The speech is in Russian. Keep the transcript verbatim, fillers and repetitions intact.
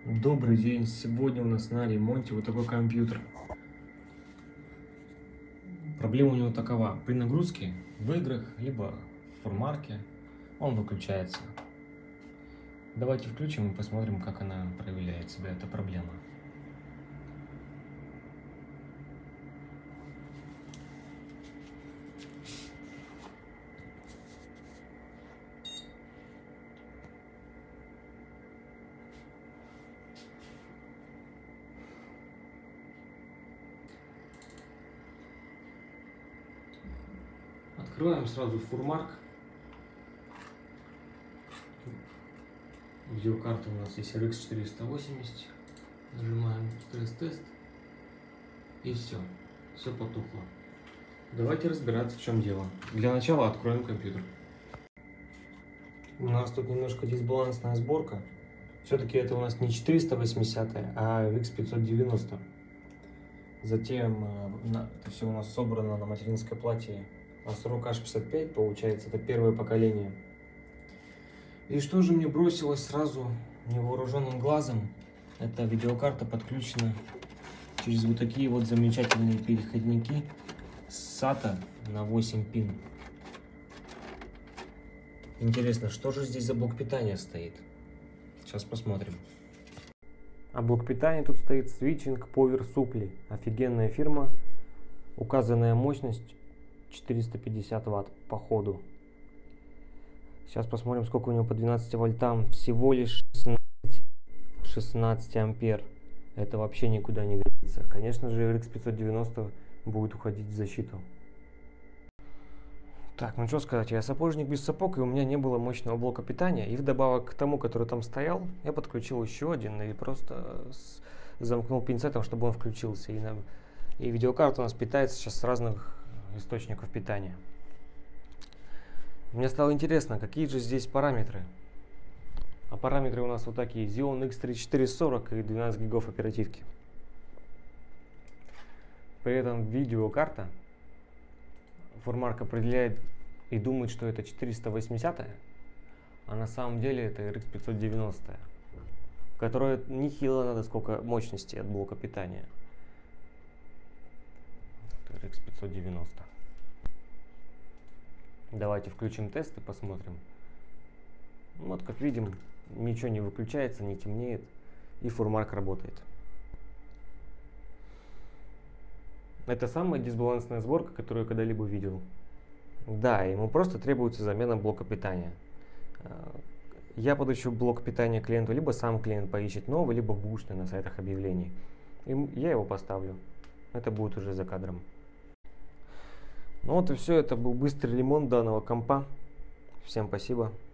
Добрый день! Сегодня у нас на ремонте вот такой компьютер. Проблема у него такова: при нагрузке в играх, либо в формарке он выключается. Давайте включим и посмотрим, как она проявляет себя, эта проблема. Открываем сразу формарк. Видеокарта у нас есть эр икс четыреста восемьдесят. Нажимаем стресс-тест. И все. Все потухло. Давайте разбираться, в чем дело. Для начала откроем компьютер. У нас тут немножко дисбалансная сборка. Все-таки это у нас не четыреста восемьдесят, а эр икс пятьсот девяносто. Затем это все у нас собрано на материнской плате сорок аш пятьдесят пять, получается, это первое поколение. И что же мне бросилось сразу невооруженным глазом? Эта видеокарта подключена через вот такие вот замечательные переходники сата на восемь пин. Интересно, что же здесь за блок питания стоит? Сейчас посмотрим. А блок питания тут стоит Switching Power Supply. Офигенная фирма. Указанная мощность четыреста пятьдесят ватт по ходу. Сейчас посмотрим, сколько у него по двенадцати вольтам. Всего лишь шестнадцать, шестнадцать ампер. Это вообще никуда не годится. Конечно же, эр икс пятьсот девяносто будет уходить в защиту. Так, ну что сказать, я сапожник без сапог, и у меня не было мощного блока питания. И вдобавок к тому, который там стоял, я подключил еще один и просто замкнул пинцетом, чтобы он включился. И, на... и видеокарта у нас питается сейчас с разных источников питания. Мне стало интересно, какие же здесь параметры. А параметры у нас вот такие: Xeon икс тридцать четыре сорок и двенадцать гигов оперативки. При этом видеокарта формарк определяет и думает, что это четыреста восемьдесят, а на самом деле это эр икс пятьсот девяносто, которая нехило надо сколько мощности от блока питания. эр икс пятьсот девяносто. Давайте включим тест и посмотрим. Вот, как видим, ничего не выключается, не темнеет, и формарк работает. Это самая дисбалансная сборка, которую я когда-либо видел. Да, ему просто требуется замена блока питания. Я подыщу блок питания клиенту, либо сам клиент поищет новый, либо бушный на сайтах объявлений. И я его поставлю. Это будет уже за кадром. Ну вот и все, это был быстрый ремонт данного компа. Всем спасибо.